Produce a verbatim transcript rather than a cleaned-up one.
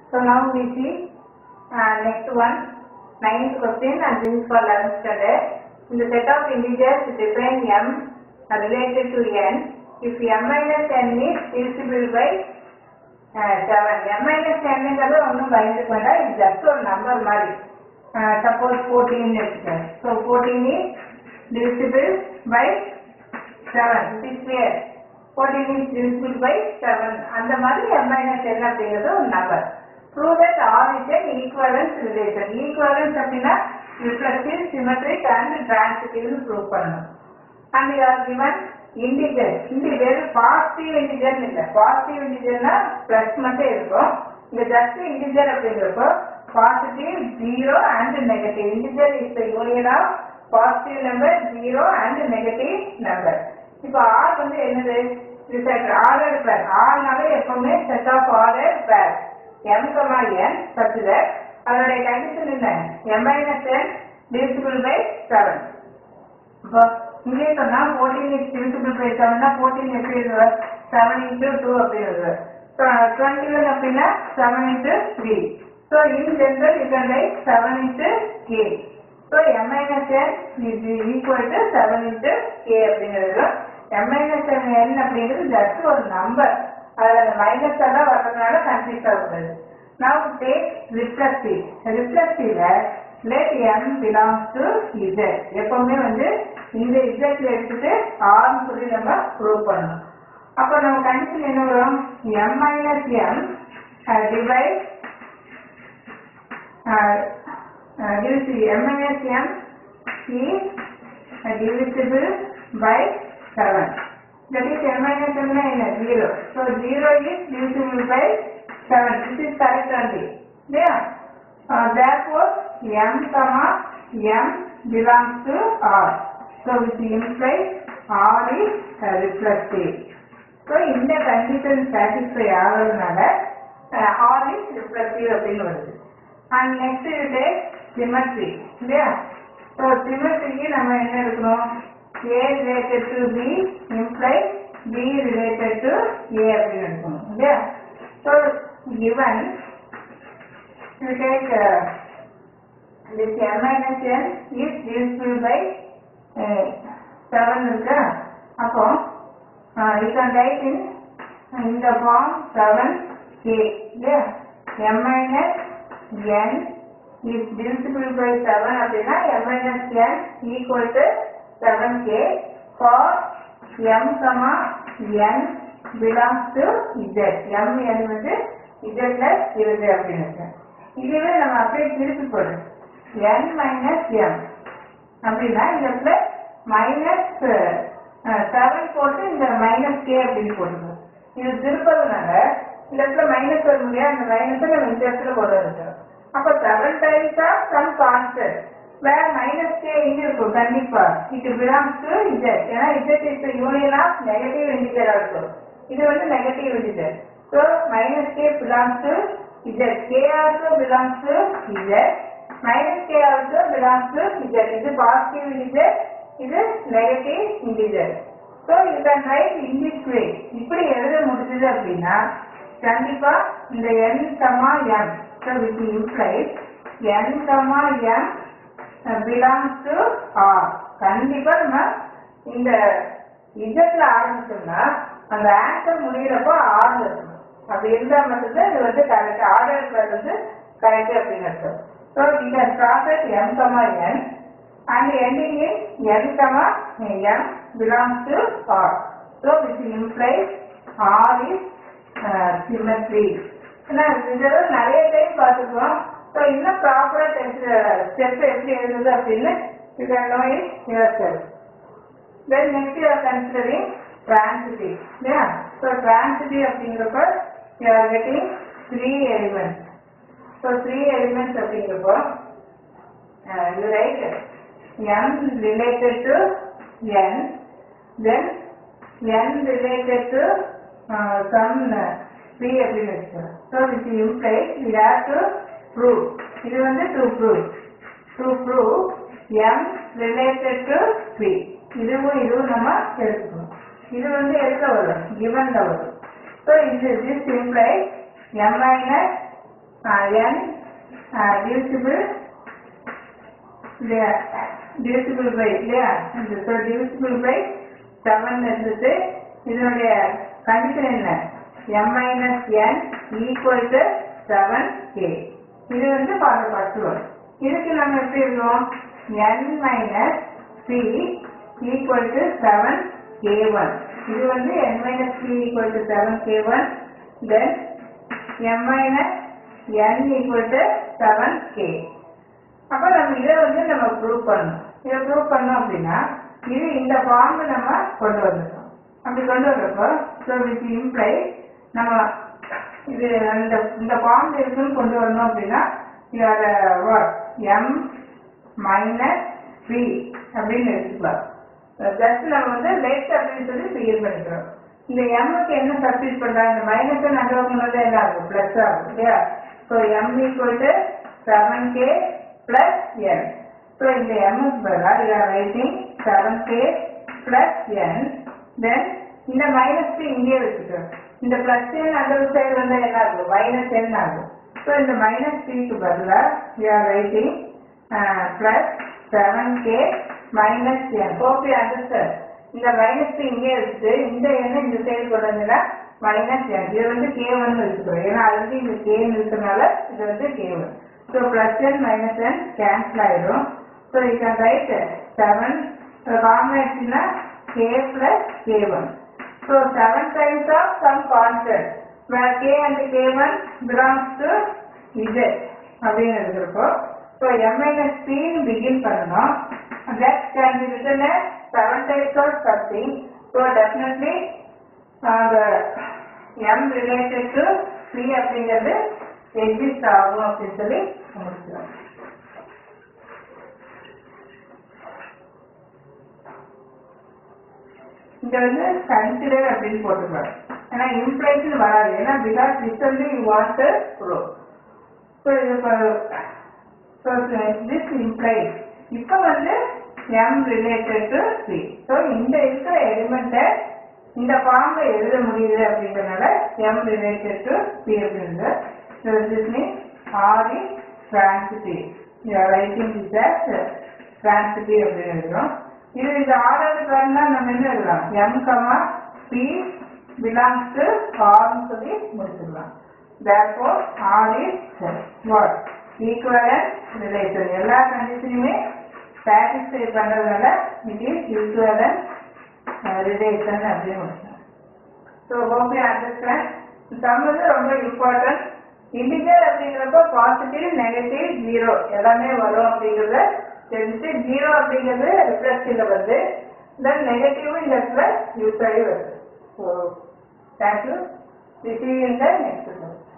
So now we see uh, next one, ninth question, and this is for eleventh standard. In the set of integers, define m uh, related to n. If m minus n is divisible by uh, seven, m minus n is only just a number. Uh, suppose fourteen is there. So fourteen is divisible by seven. This is clear. fourteen is divisible by seven. And the money m minus n is a number. Prove that R is an equivalence relation. Equivalence அப்படினா reflexive, symmetric and transitive prove பண்ணணும். And we are given integer. integer positive integer இல்ல. positive integerனா plus மட்டும் இருக்கும். இங்க just integer அப்படிங்கறப்போ positive, zero and negative. Integer is the union of positive number, zero and negative number. இப்போ R வந்து என்னது? இது set ordered pair. R நாவே எப்பவுமே set of ordered pair. M, n such that அதனுடைய condition என்ன? M minus n divisible by seven. இப்போ இங்கே சொன்னா fourteen is divisible by seven னா fourteen எப்படி எழுதுவ? seven into two அப்படி எழுதுவ. So twenty-one அப்படின்னா seven into three. So in general you can write seven into k. So m minus n is equal to seven into k அப்படிங்கிறது. M minus n அப்படிங்கிறது just ஒரு number. அதில் minus எல்லாம் வர்றதுனால confuse ஆகுது. Now take reflexive. reflexive let m belongs to z. எப்பவுமே வந்து இந்த z எடுத்துட்டு r சொல்லி நம்ம ப்ரூவ் பண்ணணும். அப்போ நம்ம கண்டிஷன் என்ன வரும்? m minus m divide m minus m is divisible by seven. That is m minus m is zero. So zero is divisible by seven. This is correct only. Yeah. Uh, therefore, m comma m belongs to R. So which implies R is uh, reflexive. So in the condition satisfy ஆகிறதுனால uh, R is reflexive அப்படின்னு வருது. And next we take symmetry. Yeah. So symmetry நம்ம என்ன எடுக்கணும்? A related to B implies B related to A அப்படின்னு எடுக்கணும். Yeah. So given you take uh, this m minus n is divisible by uh, seven இருக்கு. அப்போ uh, you can write in in the form seven k. Yeah. M minus n is divisible by seven அப்படின்னா m minus n equal to seven k for m comma n belongs to z. m n வந்து z plus இருது அப்படின்னு. இதுவே நம்ம அப்படியே திருப்பி போடுறோம். n minus m அப்படின்னா இந்த பிளஸ் மைனஸ் செவன் போட்டு இந்த மைனஸ் கே அப்படின்னு போட்டுருக்கோம். இது திருப்பதுனால இந்த இடத்துல மைனஸ் வர முடியாது. அந்த மைனஸை நம்ம இந்த இடத்துல கொண்டு வந்துட்டோம். அப்போ seven times of some constant வேற மைனஸ் கே இங்க இருக்கும் கண்டிப்பா. இது பிலாங்ஸ் டு z. ஏன்னா z is the union of negative integer also. இது வந்து negative integer. So minus k belongs to z. k also belongs to z. minus k also belongs to z. இது positive integer, இது negative integer. So you can write in this way. இப்படி எழுத முடிஞ்சது அப்படின்னா கண்டிப்பா இந்த n comma m. So which implies n comma m belongs to R. கண்டிப்பா நம்ம இந்த z ஆரம்பிச்சோம்னா அந்த ஆன்சர் முடிகிறப்போ R இருக்கும். அப்படி இருந்தா மட்டும்தான் இது வந்து கரெக்ட். ஆர்டர் வந்து கரெக்ட் அப்படின்னு அர்த்தம். ஸோ இந்த process m comma n and ending in n comma m belongs to R. So which implies R is uh, symmetry. இதெல்லாம் நிறைய டைம் பார்த்துக்குவோம். ஸோ இன்னும் ப்ராப்பரா ஸ்டெப் எப்படி எழுதுது அப்படின்னு you can know it yourself. Then next you are considering transitive. Yeah. So transitive அப்படிங்கிறப்ப you are getting three elements. So three elements அப்படிங்கிறப்போ uh, you write m related to n, then n related to uh, some uh, p அப்படின்னு வச்சுக்கோம். So this implies we have to prove. இது வந்து to prove. To prove m related to p. இதுவும் இதுவும் நம்ம எடுத்துக்கணும். இது வந்து எதுல வரும்? given ல வரும். So this implies m minus n uh, divisible இல்லையா divisible by இல்லையா so divisible by seven இருந்துட்டு இதனுடைய கண்டிஷன் என்ன m minus n equal to seven k இது வந்து ஃபார்முலா ஃபர்ஸ்ட் ஒன் இதுக்கு நம்ம எப்படி எழுதுவோம் n minus p equal to seven k one இது வந்து n minus p equal to seven k one then m minus n equal to seven k அப்ப நம்ம இதை வந்து நம்ம ப்ரூவ் பண்ணணும் இதை ப்ரூவ் பண்ணோம் அப்படின்னா இது இந்த ஃபார்ம் நம்ம கொண்டு வந்துட்டோம் அப்படி கொண்டு வர்றப்போ ஸோ விச் இம்ப்ளை நம்ம இது இந்த இந்த ஃபார்ம் இருக்குன்னு கொண்டு வரணும் அப்படின்னா இதோட வாட் எம் மைனஸ் பி அப்படின்னு எடுத்துக்கலாம் ஜஸ்ட் நம்ம வந்து லெஃப்ட் அப்படின்னு சொல்லி ஃபிகர் பண்ணிக்கிறோம் இந்த எம்முக்கு என்ன சப்ஸ்டிட் பண்றாங்க இந்த மைனஸ் நடுவது என்ன ஆகும் பிளஸ் ஆகும் இல்லையா so m equal to seven k plus n so இந்த எம்முக்கு பதிலாக you are writing seven k plus n then இந்த மைனஸ் பி இங்கே வச்சுக்கிறோம் இந்த பிளஸ் என் அந்த சைடு வந்து என்ன ஆகும் மைனஸ் என் ஆகும் ஸோ இந்த மைனஸ் பிக்கு பதிலாக you are writing plus seven k minus n Gopi understand இந்த மைனஸ் பி இங்கே வச்சுட்டு இந்த எண்ணை இந்த சைடு கொண்டு வந்தீங்கன்னா மைனஸ் என் இது வந்து கே ஒன் வச்சுக்கிறோம் ஏன்னா அது வந்து இந்த கேன்னு இருக்கிறதுனால இது வந்து k one so plus n minus n cancel ஆயிடும் so you can write seven காம்பினேஷன்னா k plus k one so seven times of some constant where k and k one belongs to z அப்படின்னு இருக்கிறப்போ so m minus p begin பண்ணணும் that can be written as seven types of something so definitely uh, the m related to p அப்படிங்கிறது exist ஆகும் அப்படின்னு சொல்லி முடிச்சுக்கலாம் இங்க வந்து கன்சிடர் அப்படின்னு போட்டுக்கலாம் ஏன்னா இம்ப்ளைஷன் வராது ஏன்னா because this only you want to prove so இது ஸோ திஸ் இம்ப்ளைஸ் இப்போ வந்து m related to c so இந்த இருக்கிற எலிமெண்ட்டை இந்த ஃபார்ம்ல எழுத முடியுது அப்படிங்கிறதுனால எம் ரிலேட்டட் டு சி அப்படிங்கிறது so this means R is transitive writing this as transitive அப்படின்னு எழுதுறோம் இது இந்த ஆறாவது காரணம்னா நம்ம என்ன எழுதலாம் m comma p belongs to R சொல்லி முடிச்சிடலாம் therefore R is what equivalent relation எல்லா கண்டிஷனுமே satisfy பண்றதுனால it is equivalent relation அப்படின்னு முடிச்சோம் so hope you understand sum வந்து ரொம்ப important integer அப்படிங்கிறப்போ பாசிட்டிவ் நெகட்டிவ் ஜீரோ எல்லாமே வரும் அப்படிங்கிறத தெரிஞ்சுட்டு ஜீரோ அப்படிங்கிறது ரிப்ளஸ்ல வருது தென் நெகட்டிவ் இந்த இடத்துல யூஸ் ஆகி வருது so thank you. We see you in the next class.